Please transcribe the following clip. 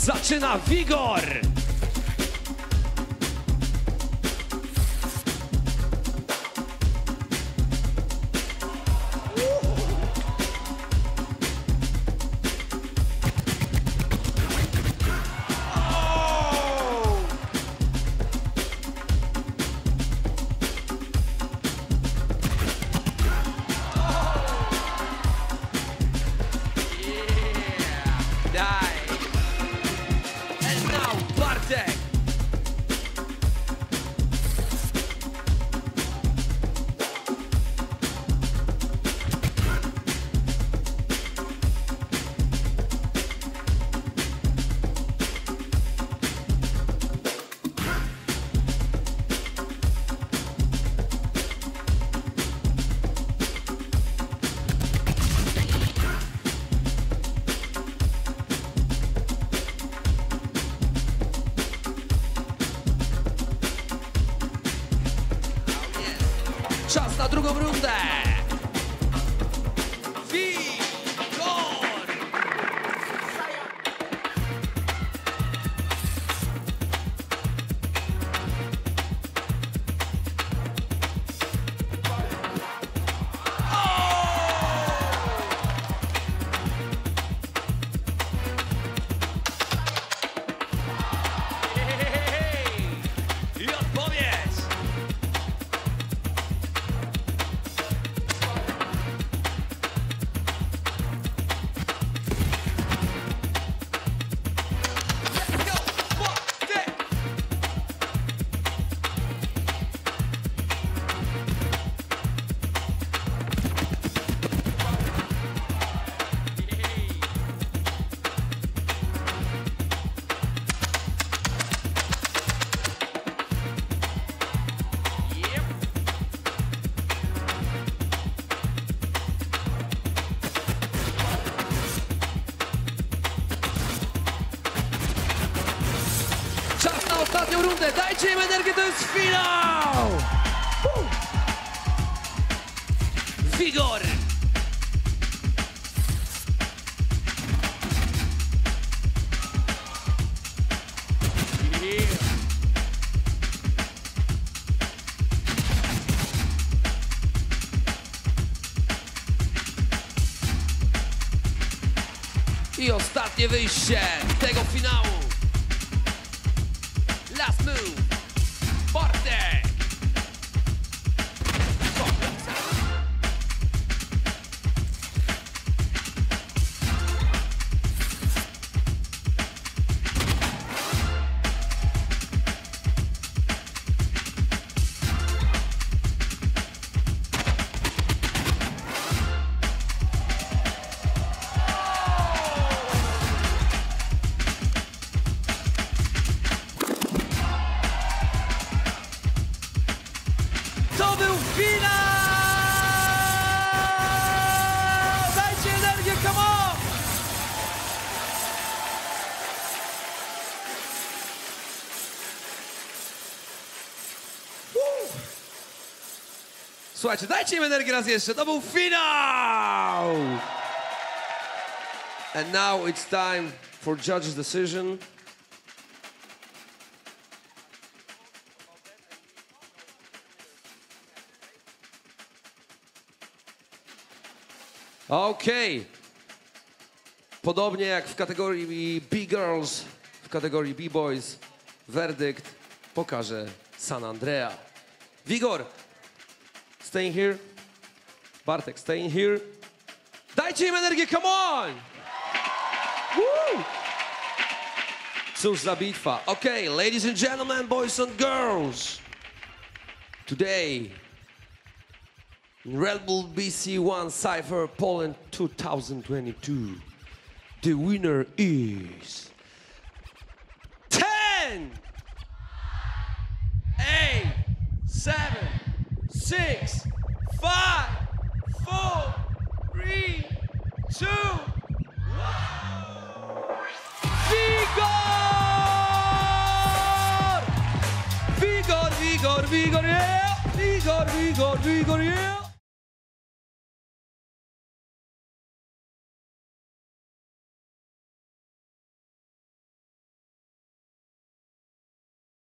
Zaczyna Wigor! Bartek! Czas na drugą rundę! Wigor! I odpowiedź! Czas na ostatnią rundę, dajcie im energię, to jest finał! Wigor! I ostatnie wyjście tego finału. Last move. Bartek. Wągrowca. To był finał! Dajcie energię, come on! Słuchajcie, dajcie im energię raz jeszcze, to był finał! And now it's time for judge's decision. Okej. Podobnie jak w kategorii B-Girls, w kategorii B-Boys, werdykt pokaże San Andrea. Wigor, staying here. Bartek, staying here. Dajcie im energię, come on! Woo! Cóż za bitwa. Okay, ladies and gentlemen, boys and girls. Today, in redbull BC1 Cypher Poland 2022, the winner is 10, 8, 7, 6, 5, 4, 3, 2, 1. Wigor! Wigor, Wigor, Wigor, yeah! Wigor, Wigor, Wigor, yeah!